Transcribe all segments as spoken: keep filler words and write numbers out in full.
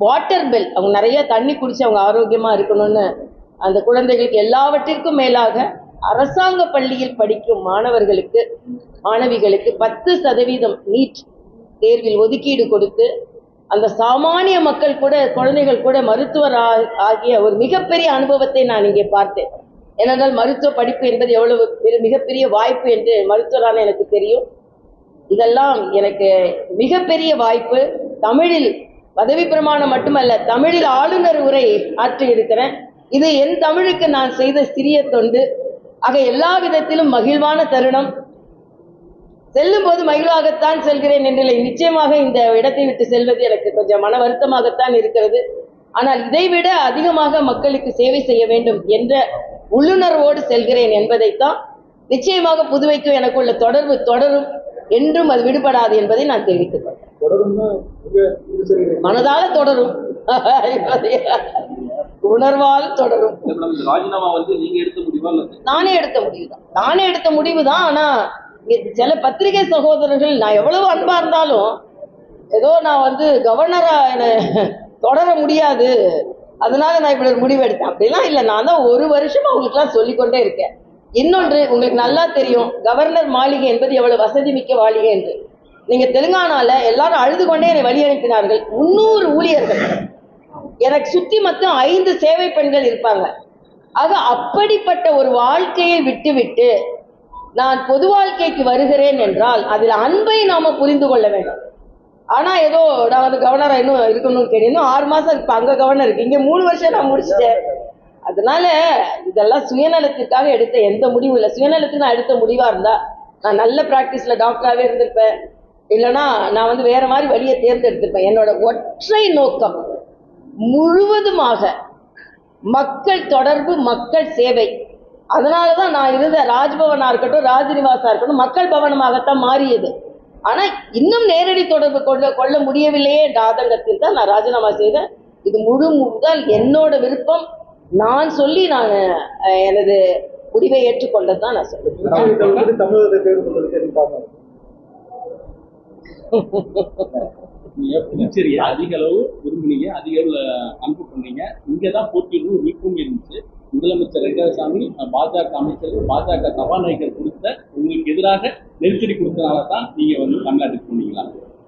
Water bell, அவங்க நிறைய தண்ணி குடிச்சு அவங்க ஆரோக்கியமா இருக்கணும்னு அந்த குழந்தைகளுக்கு எல்லாவற்றிற்கும் மேலாக அரசாங்க பள்ளியில் படிக்கும் மாணவர்களுக்கு மாணவிகளுக்கு பத்து சதவீதம் நீட் தேர்வில் ஒதுக்கீடு கொடுத்து அந்த சாமானிய மக்கள் கூட குழந்தைகள் கூட மருத்துவர் ஆகிய ஒரு மிகப்பெரிய அனுபவத்தை நான் இங்கே பார்த்தேன். ஏனென்றால் மருத்துவ படிப்பு என்பது எவ்வளவு மிகப்பெரிய வாய்ப்பு என்று மருத்துவரான எனக்கு தெரியும். இதெல்லாம் எனக்கு மிகப்பெரிய வாய்ப்பு. தமிழில் பதவி பிரமாணம் மட்டுமல்ல, தமிழில் ஆளுநர் உரை ஆற்றி இருக்கிறேன். இது என் தமிழுக்கு நான் செய்த சிறிய தொண்டு. ஆக எல்லா விதத்திலும் மகிழ்வான தருணம். செல்லும் போது மகிழ்வாகத்தான் செல்கிறேன் என்றில்லை, நிச்சயமாக இந்த இடத்தை விட்டு செல்வது எனக்கு கொஞ்சம் மன வருத்தமாகத்தான் இருக்கிறது. ஆனால் இதைவிட அதிகமாக மக்களுக்கு சேவை செய்ய வேண்டும் என்ற உள்ளுணர்வோடு செல்கிறேன் என்பதைத்தான். நிச்சயமாக புதுவைக்கு எனக்கு உள்ள தொடர்பு தொடரும், என்றும் அது விடுபடாது என்பதை நான் தெரிவித்துக் கொள்கிறேன். மனதால தொடரும், உணர்வால் தொடரும். நானே எடுத்த முடிவுதான் நானே எடுத்த முடிவுதான் ஆனா சில பத்திரிகை சகோதரர்கள் நான் எவ்வளவு அன்பா இருந்தாலும் ஏதோ நான் வந்து கவர்னரா என தொடர முடியாது, அதனால நான் இப்படி ஒரு முடிவு எடுத்தேன் அப்படிலாம் இல்லை. நான் தான் ஒரு வருஷமா உங்களுக்கு எல்லாம் சொல்லிக்கொண்டே இருக்கேன். இன்னொன்று உங்களுக்கு நல்லா தெரியும், கவர்னர் மாளிகை என்பது எவ்வளவு வசதி மிக்க மாளிகை என்று. நீங்க தெலுங்கானால எல்லாரும் அழுது கொண்டே என்னை வழி அனுப்பினார்கள். முன்னூறு ஊழியர்கள் எனக்கு சுத்தி மொத்தம் ஐந்து சேவை பெண்கள் இருப்பாங்க. ஆக அப்படிப்பட்ட ஒரு வாழ்க்கையை விட்டு விட்டு நான் பொது வாழ்க்கைக்கு வருகிறேன் என்றால் அதில் அன்பை நாம புரிந்து கொள்ள வேண்டும். ஆனா ஏதோ நான் வந்து கவர்னரா இன்னும் இருக்கணும்னு கேட்டேன். இன்னும் ஆறு மாசம் இப்ப அங்க கவர்னர் இருக்கு, இங்க மூணு வருஷம் நான் முடிச்சுட்டேன். அதனால இதெல்லாம் சுயநலத்திற்காக எடுத்த எந்த முடிவும் இல்லை. சுயநலத்துக்கு நான் எடுத்த முடிவா இருந்தா நான் நல்ல பிராக்டிஸ்ல டாக்டராகவே இருந்திருப்பேன், இல்லைன்னா நான் வந்து வேற மாதிரி வழியை தேர்ந்தெடுத்திருப்பேன். என்னோட ஒற்றை நோக்கம் முழுவதுமாக மக்கள் தொடர்பு, மக்கள் சேவை. அதனாலதான் நான் இருந்த ராஜ்பவனா இருக்கட்டும், ராஜ்நிவாசா இருக்கட்டும் மக்கள் பவனமாகத்தான் மாறியது. ஆனா இன்னும் நேரடி தொடர்பு கொள்ள கொள்ள முடியவில்லையே என்ற ஆதங்கத்தில் தான் நான் ராஜினாமா செய்தேன். இது முழு முதல் என்னோட விருப்பம். நான் சொல்லி நான் எனது முடிவை ஏற்றுக்கொண்டதான் நான் சொல்லுவேன். புதுச்சேரி அதிக அளவு விரும்பினீங்க, அதிக அளவு அன்பு பண்ணீங்க. இங்கதான் போட்டியிடும் விருப்பம் இருந்துச்சு. முதலமைச்சர் ரெங்கசாமி பாஜக அமைச்சர்கள் பாஜக சபாநாயகர் கொடுத்த உங்களுக்கு எதிராக நெருக்கடி கொடுத்தனால தான் நீங்க வந்து தமிழ்நாட்டுக்கு போனீங்களா?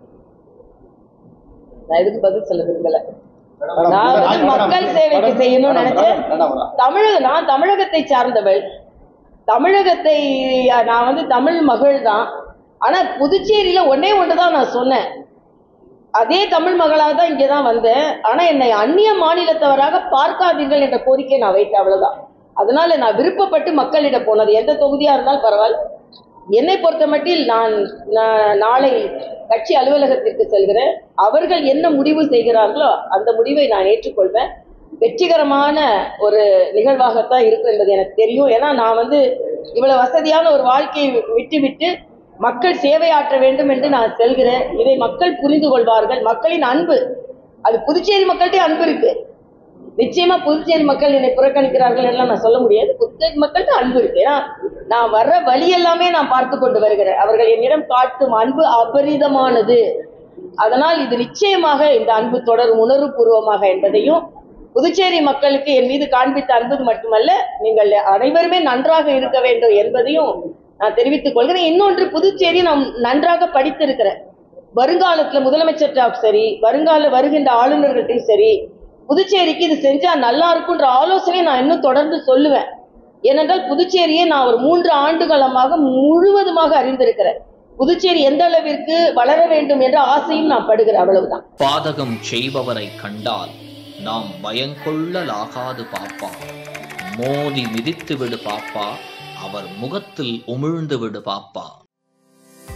நான் இதுக்கு பதில் சொல்ல விரும்பல. நான் வந்து மக்கள் சேவைக்கு செய்யணும்னு நினைச்சேன். தமிழக நான் தமிழகத்தை சார்ந்தவள், தமிழகத்தை நான் வந்து தமிழ் மகள் தான். ஆனா புதுச்சேரியில ஒன்னே ஒன்றுதான் நான் சொன்னேன், அதே தமிழ் மகளாக தான் இங்கே தான் வந்தேன். ஆனா என்னை அந்நிய மாநிலத்தவராக பார்க்காதீர்கள் என்ற கோரிக்கை நான் வைத்தேன், அவ்வளவுதான். அதனால நான் விருப்பப்பட்டு மக்களிடம் போனது. எந்த தொகுதியா இருந்தாலும் பரவாயில்ல. என்னை பொறுத்த மட்டில் நான் நாளை கட்சி அலுவலகத்திற்கு செல்கிறேன். அவர்கள் என்ன முடிவு செய்கிறார்களோ அந்த முடிவை நான் ஏற்றுக்கொள்வேன். வெற்றிகரமான ஒரு நிகழ்வாகத்தான் இருக்கும் என்பது எனக்கு தெரியும். ஏன்னா நான் வந்து இவ்வளவு வசதியான ஒரு வாழ்க்கையை விட்டு விட்டு மக்கள் சேவையாற்ற வேண்டும் என்று நான் செல்கிறேன். இதை மக்கள் புரிந்து கொள்வார்கள். மக்களின் அன்பு, அது புதுச்சேரி மக்கள்கிட்ட அன்பு இருக்கு. நிச்சயமா புதுச்சேரி மக்கள் என்னை புறக்கணிக்கிறார்கள் எல்லாம் நான் சொல்ல முடியாது. புதுச்சேரி மக்கள்கிட்ட அன்பு இருக்கு. ஏன்னா நான் வர்ற வழி எல்லாமே நான் பார்த்து கொண்டு வருகிறேன். அவர்கள் என்னிடம் காட்டும் அன்பு அபரிதமானது. அதனால் இது நிச்சயமாக இந்த அன்பு தொடரும் உணர்வுபூர்வமாக என்பதையும், புதுச்சேரி மக்களுக்கு என் மீது காண்பித்த அன்பு மட்டுமல்ல, நீங்கள் அனைவருமே நன்றாக இருக்க வேண்டும் என்பதையும் நான் தெரிவித்துக் கொள்கிறேன். இன்னொன்று, புதுச்சேரி நான் நன்றாக படித்திருக்கிறேன். வருங்காலத்துல முதலமைச்சர் சரி, வருங்கால வருகின்ற ஆளுநர்கள்ட்டையும் சரி, புதுச்சேரிக்கு இது செஞ்சா நல்லா இருக்கும்ன்ற ஆலோசனையை நான் இன்னும் தொடர்ந்து சொல்லுவேன். ஏனென்றால் புதுச்சேரியை நான் ஒரு மூன்று ஆண்டுகாலமாக முழுவதுமாக அறிந்திருக்கிறேன். புதுச்சேரி எந்த அளவிற்கு வளர வேண்டும் என்ற ஆசையும் நான் படுகிறேன், அவ்வளவுதான். பாதகம் செய்பவரை கண்டால் நாம் பயங்கொள்ளலாகாது பாப்பா, மோதி மிதித்து விடு பாப்பா, அவர் முகத்தில் உமிழ்ந்து விடு பாப்பா.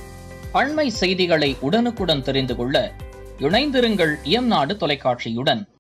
அண்மை செய்திகளை உடனுக்குடன் தெரிந்து கொள்ள இணைந்திருங்கள் இயம்நாடு தொலைக்காட்சியுடன்.